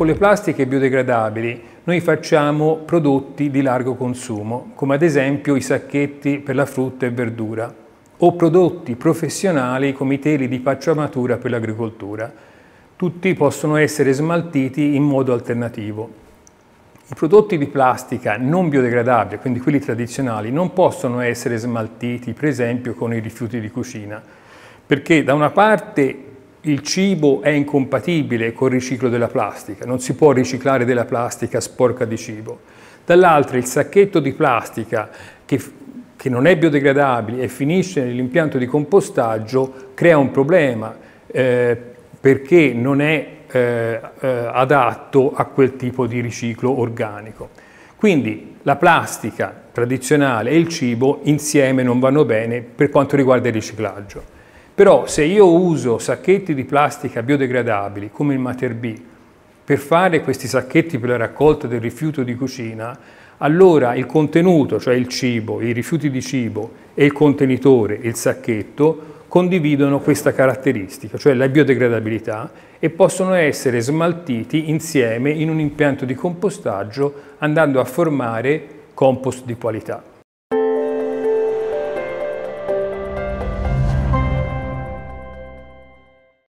con le plastiche biodegradabili noi facciamo prodotti di largo consumo, come ad esempio i sacchetti per la frutta e verdura, o prodotti professionali come i teli di pacciamatura per l'agricoltura. Tutti possono essere smaltiti in modo alternativo. I prodotti di plastica non biodegradabili, quindi quelli tradizionali, non possono essere smaltiti, per esempio, con i rifiuti di cucina, perché da una parte il cibo è incompatibile col riciclo della plastica, non si può riciclare della plastica sporca di cibo. Dall'altra il sacchetto di plastica che non è biodegradabile e finisce nell'impianto di compostaggio crea un problema perché non è adatto a quel tipo di riciclo organico. Quindi la plastica tradizionale e il cibo insieme non vanno bene per quanto riguarda il riciclaggio. Però se io uso sacchetti di plastica biodegradabili come il Mater B per fare questi sacchetti per la raccolta del rifiuto di cucina, allora il contenuto, cioè il cibo, i rifiuti di cibo e il contenitore, il sacchetto, condividono questa caratteristica, cioè la biodegradabilità, e possono essere smaltiti insieme in un impianto di compostaggio andando a formare compost di qualità.